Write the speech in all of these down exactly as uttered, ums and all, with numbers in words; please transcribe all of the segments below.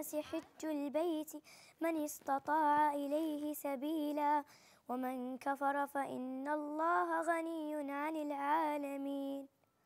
للناس حج البيت من استطاع إليه سبيلا ومن كفر فإن الله غني عن العالمين.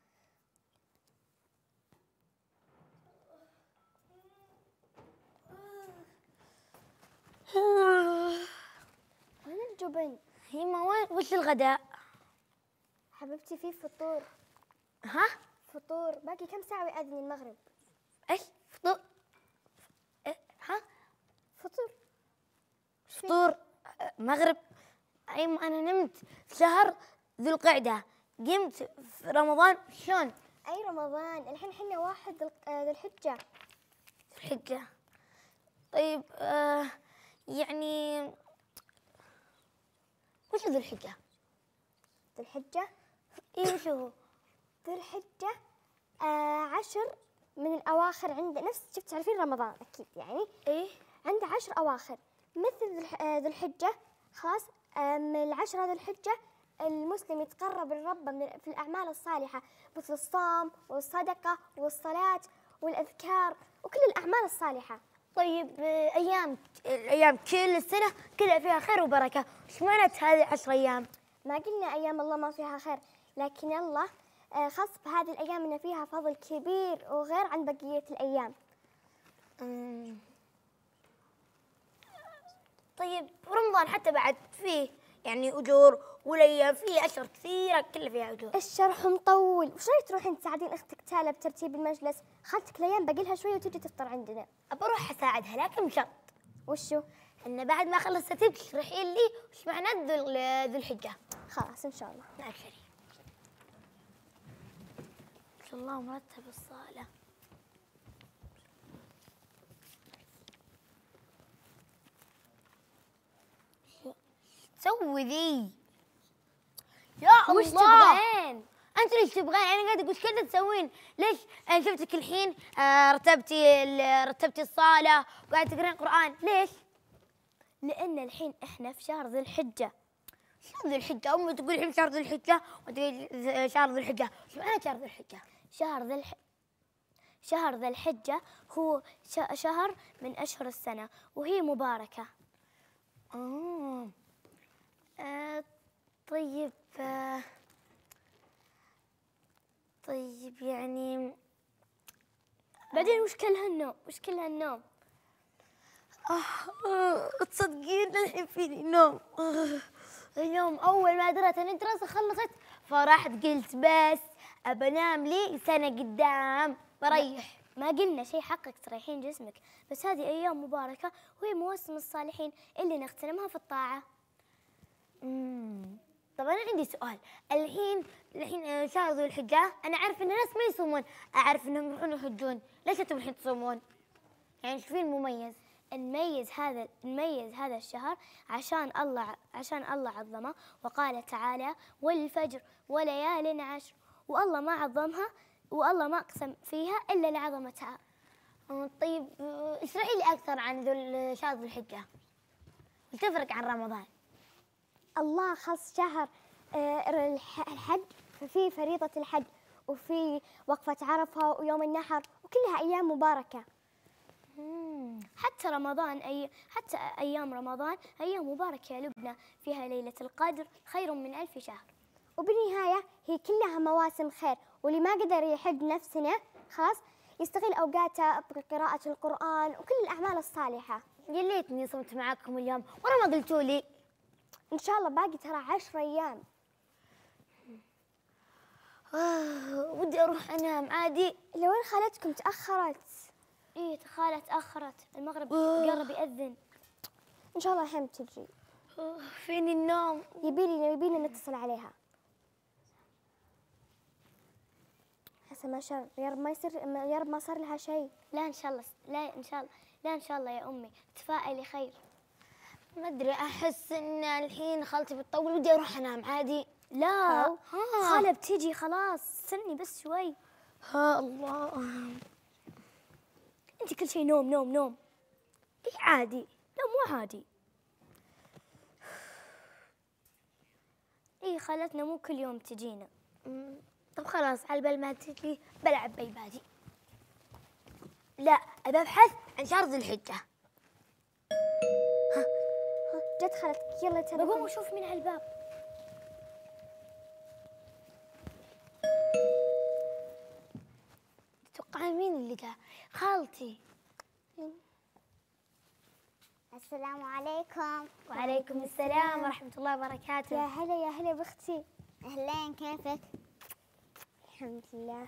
وين الجبن؟ هيما وين؟ وش الغداء؟ حبيبتي في فطور. ها؟ فطور، باقي كم ساعة ويأذن المغرب؟ ايش؟ فطور؟ إيه؟ ها؟ فطور. فطور مغرب؟ أي ما أنا نمت في شهر ذو القعدة، قمت في رمضان، شلون؟ أي رمضان؟ الحين حنا واحد ذو ذو الحجة. ذو الحجة. طيب آه يعني وش ذو الحجة؟ ذو الحجة؟ إيه وش هو؟ ذو الحجة آه عشر من الأواخر، عند نفس شفت تعرفين رمضان أكيد يعني. إيه؟ عنده عشر أواخر مثل ذو الحجة. خلاص آه من العشرة ذو الحجة المسلم يتقرب للرب في الأعمال الصالحة مثل الصوم والصدقة والصلاة والأذكار وكل الأعمال الصالحة. طيب أيام الأيام كل السنة كلها فيها خير وبركة، وش معنات هذه عشر أيام؟ ما قلنا أيام الله ما فيها خير، لكن الله خص بهذه الأيام إن فيها فضل كبير وغير عن بقية الأيام. أمم. طيب رمضان حتى بعد فيه يعني أجور والأيام فيه أشهر كثيرة كلها فيها أجور. الشرح مطول، وش رايك تروحين تساعدين أختك تالا بترتيب المجلس؟ خالتك الأيام باقي لها شوية وتجي تفطر عندنا. بروح أساعدها لكن بشرط. وشو؟ إن بعد ما أخلص ترتيب تشرحين لي وش معنى ذو ذو الحجة. خلاص إن شاء الله. مع الشريف. ما شاء الله مرتب الصالة. سوي ذي يا الله. وش تبغين؟ انت ليش تبغين؟ انا قاعده اقول كذا تسوين ليش؟ انا شفتك الحين آه رتبتي رتبتي الصاله وقاعده تقرين قران، ليش؟ لان الحين احنا في شهر ذي الحجه. شهر ذي الحجه؟ امي تقول الحين شهر ذي الحجه وتقول شهر ذي الحجه، ايش معنى شهر ذي الحجه؟ شهر ذي الح... شهر ذي الحجه هو ش... شهر من اشهر السنه وهي مباركه. اه آه طيب آه طيب يعني بعدين وش كل هالنوم؟ وش كل هالنوم؟ آه تصدقين الحين فيني نوم. آه اليوم أول ما درت أن الدراسة خلصت فرحت قلت بس أبى أنام لي سنة قدام بريح. ما قلنا شيء، حقك تريحين جسمك، بس هذه أيام مباركة وهي مواسم الصالحين اللي نغتنمها في الطاعة. امم طب أنا عندي سؤال، الحين الحين شهر ذو الحجة، أنا أعرف إن الناس ما يصومون، أعرف إنهم يروحون يحجون، ليش أنتم الحين تصومون؟ يعني شو فيه المميز؟ نميز هذا نميز هذا الشهر عشان الله عشان الله عظمه وقال تعالى والفجر وليال عشر، والله ما عظمها والله ما أقسم فيها إلا لعظمتها. طيب اشرحي لي أكثر عن ذو شهر ذو الحجة، وش تفرق عن رمضان؟ الله خص شهر الحج، ففي فريضة الحج وفي وقفة عرفة ويوم النحر وكلها أيام مباركة. مم. حتى رمضان أي حتى أيام رمضان أيام مباركة يا لبنى، فيها ليلة القدر خير من ألف شهر. وبالنهاية هي كلها مواسم خير، واللي ما قدر يحج نفسنا خلاص يستغل أوقاته بقراءة القرآن وكل الأعمال الصالحة. يا ليتني صمت معاكم اليوم ورا ما قلتوا لي. إن شاء الله باقي ترى عشر أيام. آه ودي أروح أنام عادي. لوين خالتكم تأخرت؟ إيه خالة تأخرت، المغرب قرب يأذن. إن شاء الله الحين بتجي. فيني النوم. يبيلي يبيلي نتصل عليها. حسن ما شاء يا رب ما يصير يا رب ما صار لها شيء. لا إن شاء الله لا إن شاء الله لا إن شاء الله يا أمي، تفائلي خير. ما أدري أحس إن الحين خالتي بتطول ودي أروح أنام عادي. لا خالة بتيجي خلاص، استني بس شوي. ها الله، أنت كل شيء نوم نوم نوم. إيه عادي؟ لا مو عادي. إيه خالتنا مو كل يوم تجينا. طب خلاص على بال ما تجي بلعب بيبادي. لا، أبى أبحث عن شهر ذي الحجة. جت خالتك، يلا ترى بقوم أشوف مين على الباب. تتوقعين مين اللي جاء؟ خالتي. السلام عليكم. وعليكم السلام ورحمة الله وبركاته. يا هلا يا هلا بختي. أهلين، كيفك؟ الحمد لله.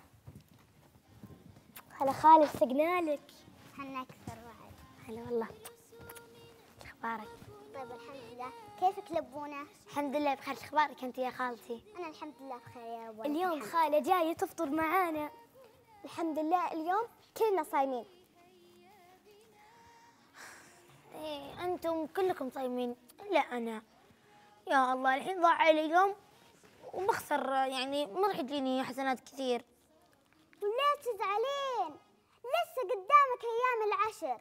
هلا خالي، اشتقنا لك. حنا أكثر بعد. هلا والله. شو أخبارك؟ طيب الحمد لله، كيفك لبونة؟ الحمد لله بخير، شو أخبارك أنت يا خالتي؟ أنا الحمد لله بخير يا رب. اليوم خالة جاية تفطر معانا. الحمد لله اليوم كلنا صايمين. إيه، أنتم كلكم صايمين إلا أنا. يا الله، الحين ضاع علي يوم وبخسر، يعني ما راح يجيني حسنات كثير. وليه تزعلين؟ لسه قدامك أيام العشر.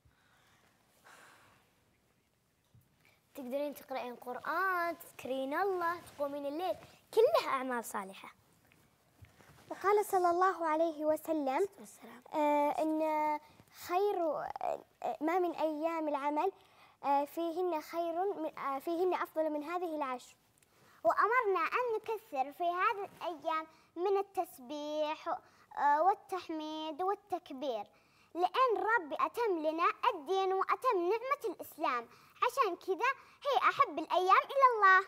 تقدرين تقرأين قرآن، تذكرين الله، تقومين الليل، كلها أعمال صالحة. وقال صلى الله عليه وسلم والسلام. آه إن خير آه ما من أيام العمل آه فيهن خير من آه فيهن أفضل من هذه العشر. وأمرنا أن نكثر في هذه الأيام من التسبيح آه، والتحميد والتكبير، لأن ربي أتم لنا الدين وأتم نعمة الإسلام، عشان كذا هي أحب الأيام إلى الله.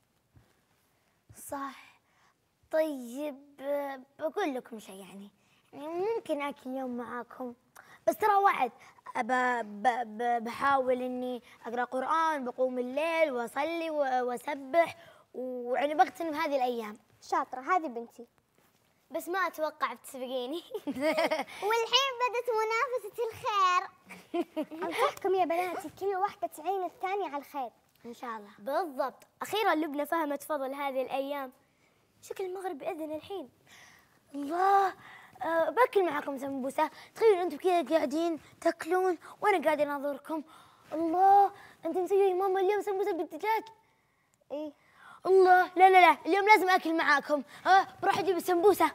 صح. طيب آه، بقول لكم شيء، يعني يعني ممكن آكل يوم معاكم، بس ترى وعد. أبا ب- ب- بحاول إني أقرأ قرآن، بقوم الليل وأصلي و- وأسبح، ويعني بغتنم هذه الأيام. شاطرة، هذه بنتي. بس ما أتوقع بتسبقيني. والحين بدت منافسة الخير. أنصحكم يا بناتي كل واحدة تعين الثانية على الخير. إن شاء الله. بالضبط. أخيرا لبنى فهمت فضل هذه الأيام. شكل المغرب بإذن الحين. الله، أه باكل معكم سمبوسة. تخيلوا أنتم كذا قاعدين تاكلون وأنا قاعدة أناظركم. الله، أنت مسوية ماما اليوم سمبوسة بالدجاج؟ إيه. الله، لا لا لا، اليوم لازم آكل معاكم. أه بروح أجيب السمبوسة.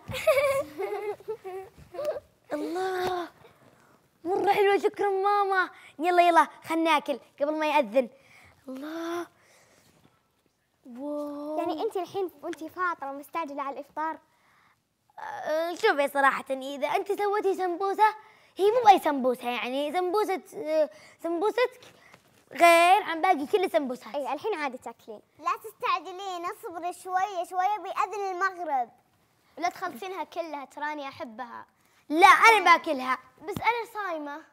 الله، مرة حلوة، شكرا ماما. يلا يلا خلنا ناكل قبل ما يأذن. الله، واو. يعني أنت الحين وأنت فاطرة مستعجلة على الإفطار؟ أه، شوفي صراحة، إذا أنت سويتي سمبوسة، هي مو أي سمبوسة، يعني سمبوسة أه، سمبوستك غير عن باقي كل السمبوسات. أي الحين عادي تاكلين. لا تستعجلين، اصبري شوية شوية بإذن المغرب. لا تخلصينها كلها، تراني أحبها. لا، أنا باكلها. بس أنا صايمة.